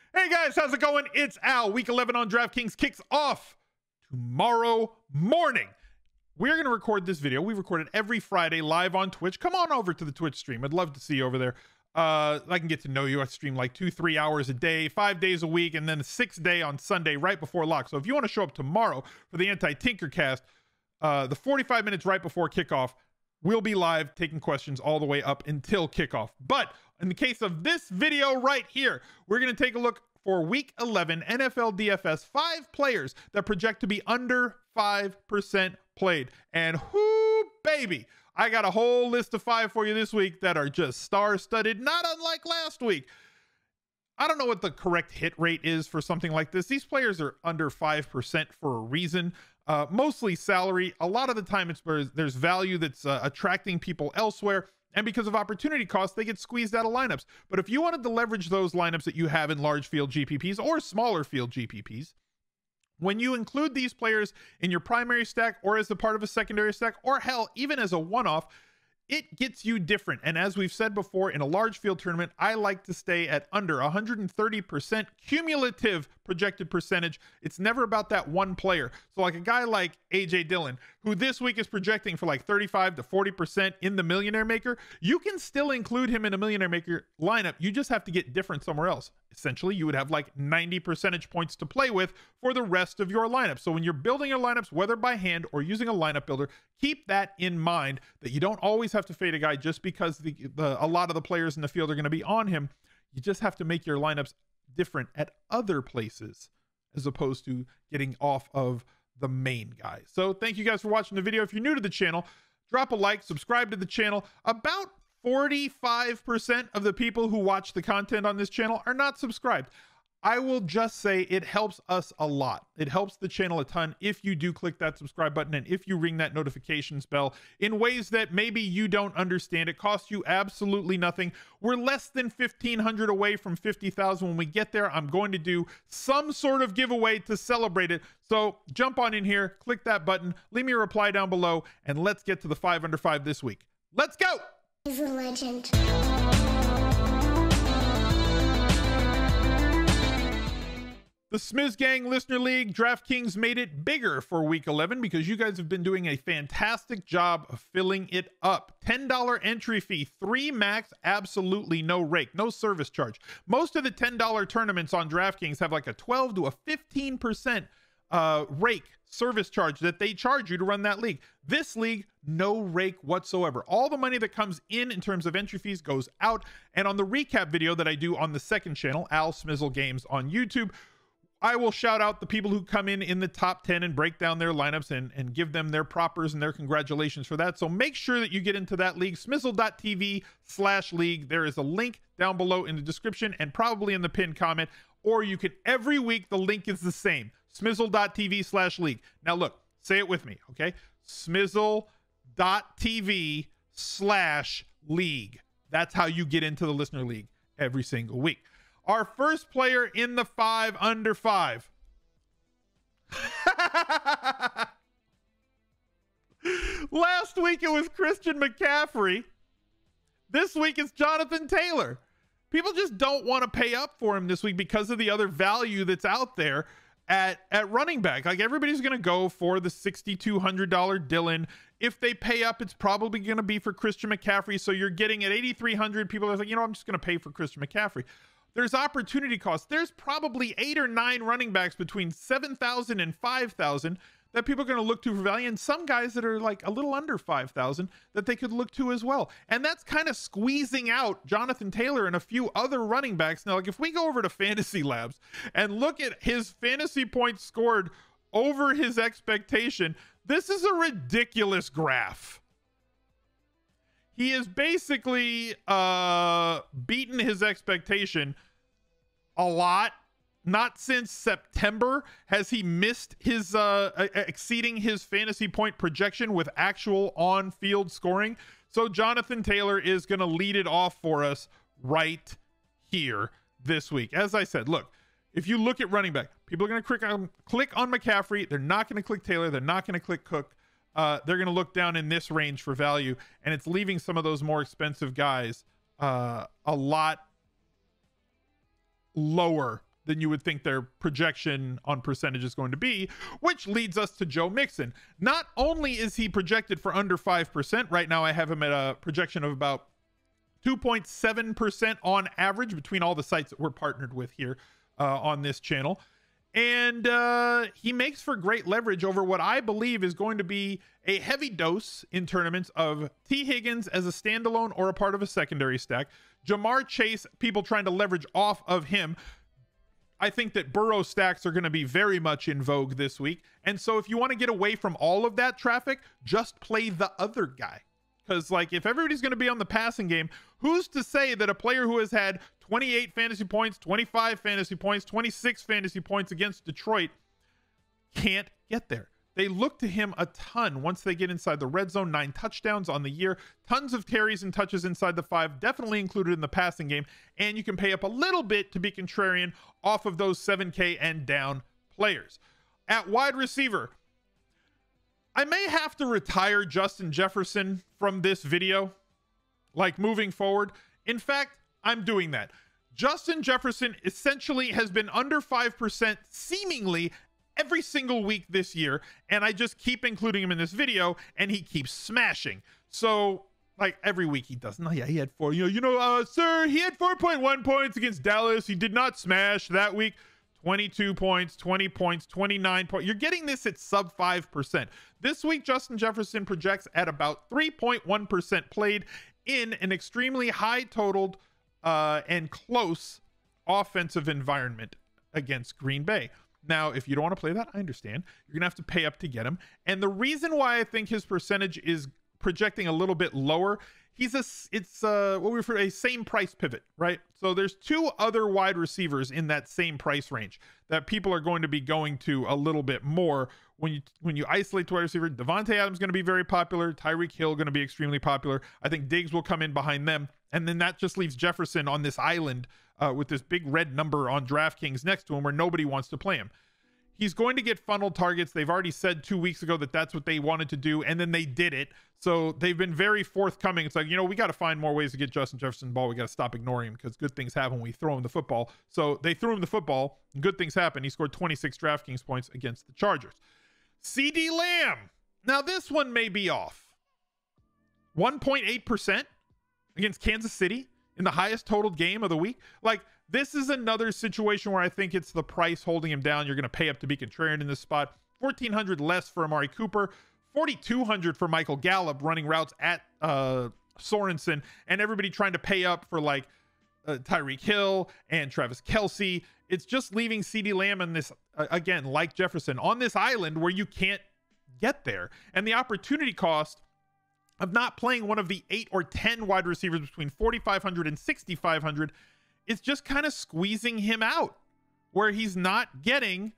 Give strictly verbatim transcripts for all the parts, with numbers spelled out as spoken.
Hey guys, how's it going? It's Al. Week eleven on Draftkings kicks off tomorrow morning. We're going to record this video. We record it every Friday live on Twitch. Come on over to the Twitch stream. I'd love to see you over there. Uh, I can get to know you. I stream like two, three hours a day, five days a week, and then a sixth day on Sunday right before lock. So if you want to show up tomorrow for the Anti-Tinkercast, uh, the forty-five minutes right before kickoff, we'll be live taking questions all the way up until kickoff. But in the case of this video right here, we're going to take a look for week eleven N F L D F S, five players that project to be under five percent played. And whoo, baby, I got a whole list of five for you this week that are just star-studded, not unlike last week. I don't know what the correct hit rate is for something like this. These players are under five percent for a reason. Uh, mostly salary. A lot of the time it's where there's value that's uh, attracting people elsewhere. And because of opportunity costs, they get squeezed out of lineups. But if you wanted to leverage those lineups that you have in large field G P Ps or smaller field G P Ps, when you include these players in your primary stack or as a part of a secondary stack, or hell, even as a one-off, it gets you different. And as we've said before, in a large field tournament, I like to stay at under one hundred thirty percent cumulative projected percentage. It's never about that one player. So like a guy like A J Dillon, who this week is projecting for like thirty-five to forty percent in the Millionaire Maker, you can still include him in a Millionaire Maker lineup. You just have to get different somewhere else. Essentially, you would have like ninety percentage points to play with for the rest of your lineup. So when you're building your lineups, whether by hand or using a lineup builder, keep that in mind, that you don't always have to fade a guy just because the, the a lot of the players in the field are going to be on him. You just have to make your lineups different at other places as opposed to getting off of the main guy. So thank you guys for watching the video. If you're new to the channel, drop a like, subscribe to the channel. About forty-five percent of the people who watch the content on this channel are not subscribed. I will just say it helps us a lot. It helps the channel a ton if you do click that subscribe button and if you ring that notifications bell in ways that maybe you don't understand. It costs you absolutely nothing. We're less than fifteen hundred away from fifty thousand. When we get there, I'm going to do some sort of giveaway to celebrate it. So jump on in here, click that button, leave me a reply down below, and let's get to the five under five this week. Let's go! He's a legend. The Smiz Gang Listener League Draftkings made it bigger for week eleven because you guys have been doing a fantastic job of filling it up. ten dollar entry fee, three max, absolutely no rake, no service charge. Most of the ten dollar tournaments on Draftkings have like a twelve to a fifteen percent uh, rake service charge that they charge you to run that league. This league, no rake whatsoever. All the money that comes in in terms of entry fees goes out. And on the recap video that I do on the second channel, Al Smizzle Games on YouTube, I will shout out the people who come in in the top ten and break down their lineups and, and give them their propers and their congratulations for that. So make sure that you get into that league, smizzle.tv slash league. There is a link down below in the description and probably in the pinned comment, or you can, every week, the link is the same, smizzle.tv slash league. Now look, say it with me, okay? Smizzle.tv slash league. That's how you get into the listener league every single week. Our first player in the five under five. Last week it was Christian McCaffrey. This week it's Jonathan Taylor. People just don't want to pay up for him this week because of the other value that's out there at, at running back. Like everybody's going to go for the six thousand two hundred dollar Dylan. If they pay up, it's probably going to be for Christian McCaffrey. So you're getting at eight thousand three hundred. People are like, you know, I'm just going to pay for Christian McCaffrey. There's opportunity costs. There's probably eight or nine running backs between seven thousand and five thousand that people are going to look to for value, and some guys that are like a little under five thousand that they could look to as well. And that's kind of squeezing out Jonathan Taylor and a few other running backs. Now, like if we go over to Fantasy Labs and look at his fantasy points scored over his expectation, this is a ridiculous graph. He is basically uh, beaten his expectation a lot. Not since September has he missed his uh, exceeding his fantasy point projection with actual on-field scoring. So Jonathan Taylor is going to lead it off for us right here this week. As I said, look, if you look at running back, people are going to click on, click on McCaffrey. They're not going to click Taylor. They're not going to click Cook. Uh, they're going to look down in this range for value, and it's leaving some of those more expensive guys uh, a lot lower than you would think their projection on percentage is going to be, which leads us to Joe Mixon. Not only is he projected for under five percent, right now I have him at a projection of about two point seven percent on average between all the sites that we're partnered with here uh, on this channel. And uh, he makes for great leverage over what I believe is going to be a heavy dose in tournaments of T. Higgins as a standalone or a part of a secondary stack. Jamar Chase, people trying to leverage off of him. I think that Burrow stacks are going to be very much in vogue this week. And so if you want to get away from all of that traffic, just play the other guy. Because, like, if everybody's going to be on the passing game, who's to say that a player who has had twenty-eight fantasy points, twenty-five fantasy points, twenty-six fantasy points against Detroit can't get there? They look to him a ton once they get inside the red zone. Nine touchdowns on the year, tons of carries and touches inside the five, definitely included in the passing game. And you can pay up a little bit to be contrarian off of those seven K and down players. At wide receiver, I may have to retire Justin Jefferson from this video, like moving forward. In fact, I'm doing that. Justin Jefferson essentially has been under five percent seemingly every single week this year, and I just keep including him in this video, and he keeps smashing. So, like, every week he doesn't. Oh, yeah, he had four. You know, you know, uh, sir, he had four point one points against Dallas. He did not smash that week. twenty-two points, twenty points, twenty-nine points. You're getting this at sub five percent. This week, Justin Jefferson projects at about three point one percent played in an extremely high totaled uh, and close offensive environment against Green Bay. Now, if you don't want to play that, I understand. You're going to have to pay up to get him. And the reason why I think his percentage is projecting a little bit lower, he's a, it's uh, what we refer to a same price pivot, right? So there's two other wide receivers in that same price range that people are going to be going to a little bit more when you when you isolate the wide receiver. Devontae Adams going to be very popular. Tyreek Hill going to be extremely popular. I think Diggs will come in behind them. And then that just leaves Jefferson on this island uh, with this big red number on DraftKings next to him where nobody wants to play him. He's going to get funneled targets. They've already said two weeks ago that that's what they wanted to do, and then they did it. So they've been very forthcoming. It's like, you know, we got to find more ways to get Justin Jefferson the ball. We got to stop ignoring him because good things happen when we throw him the football. So they threw him the football. And good things happen. He scored twenty-six DraftKings points against the Chargers. CeeDee Lamb. Now, this one may be off. one point eight percent against Kansas City in the highest totaled game of the week. Like, this is another situation where I think it's the price holding him down. You're going to pay up to be contrarian in this spot. fourteen hundred less for Amari Cooper, forty-two hundred for Michael Gallup running routes at uh, Sorensen, and everybody trying to pay up for like uh, Tyreek Hill and Travis Kelce. It's just leaving CeeDee Lamb in this, uh, again, like Jefferson, on this island where you can't get there. And the opportunity cost of not playing one of the eight or ten wide receivers between forty-five hundred and sixty-five hundred is just kind of squeezing him out, where he's not getting,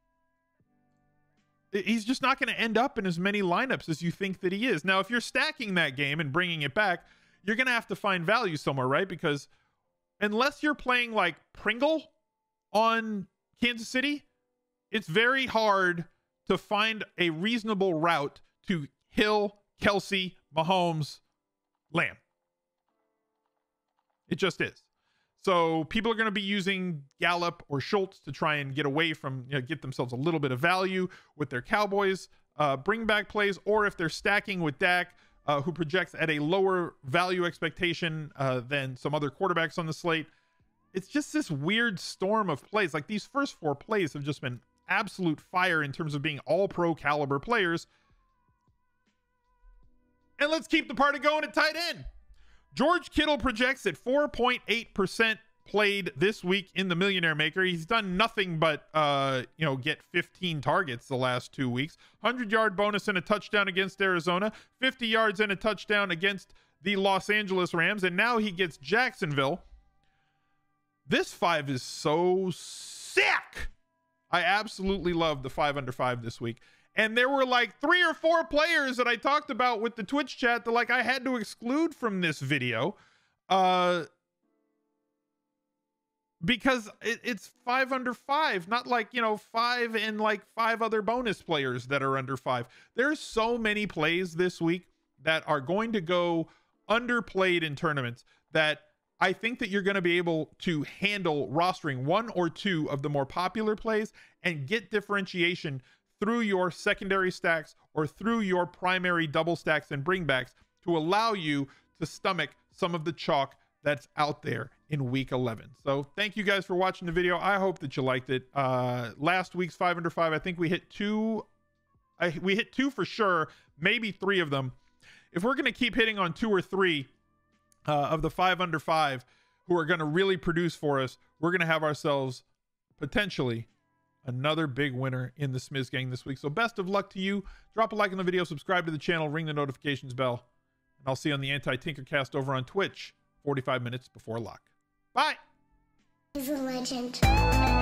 he's just not going to end up in as many lineups as you think that he is. Now, if you're stacking that game and bringing it back, you're going to have to find value somewhere, right? Because unless you're playing like Pringle on Kansas City, it's very hard to find a reasonable route to Hill, Kelce, Mahomes, Lamb. It just is. So people are going to be using Gallup or Schultz to try and get away from, you know, get themselves a little bit of value with their Cowboys uh, bring back plays, or if they're stacking with Dak, uh, who projects at a lower value expectation uh, than some other quarterbacks on the slate. It's just this weird storm of plays. Like, these first four plays have just been absolute fire in terms of being all pro caliber players. And let's keep the party going at tight end. George Kittle projects at four point eight percent played this week in the Millionaire Maker. He's done nothing but, uh, you know, get fifteen targets the last two weeks. one hundred yard bonus and a touchdown against Arizona. fifty yards and a touchdown against the Los Angeles Rams. And now he gets Jacksonville. This five is so sick. I absolutely love the five under five this week. And there were like three or four players that I talked about with the Twitch chat that like I had to exclude from this video uh, because it, it's five under five, not like, you know, five and like five other bonus players that are under five. There's so many plays this week that are going to go underplayed in tournaments that I think that you're going to be able to handle rostering one or two of the more popular plays and get differentiation through your secondary stacks or through your primary double stacks and bringbacks to allow you to stomach some of the chalk that's out there in week eleven. So thank you guys for watching the video. I hope that you liked it. Uh, last week's five under five, I think we hit two. I, we hit two for sure, maybe three of them. If we're going to keep hitting on two or three uh, of the five under five who are going to really produce for us, we're going to have ourselves potentially another big winner in the Smizz gang this week. So best of luck to you. Drop a like on the video, subscribe to the channel, ring the notifications bell, and I'll see you on the Anti-Tinkercast over on Twitch forty-five minutes before lock. Bye. He's a legend.